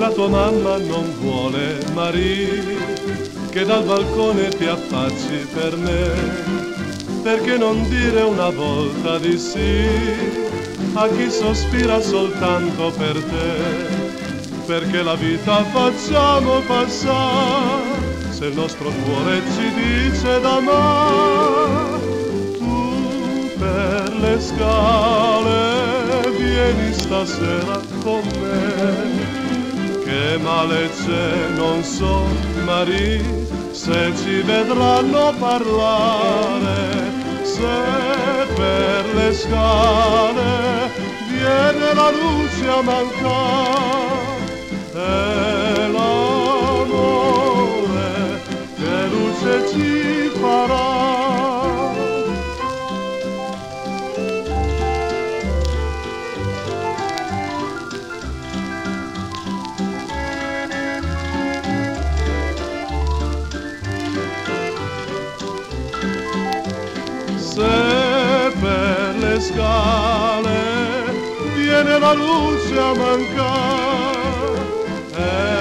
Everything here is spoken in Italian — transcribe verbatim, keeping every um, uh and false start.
la tua mamma non vuole, Marie, che dal balcone ti affacci per me. Perché non dire una volta di sì a chi sospira soltanto per te? Perché la vita facciamo passare se il nostro cuore ci dice d'amare. Tu per le scale vieni stasera con me, che male c'è non so, Marie, se ci vedranno parlare. Se per le scale viene la luce a mancare, è l'amore che luce ci farà. Se per le scale viene la luce a mancare,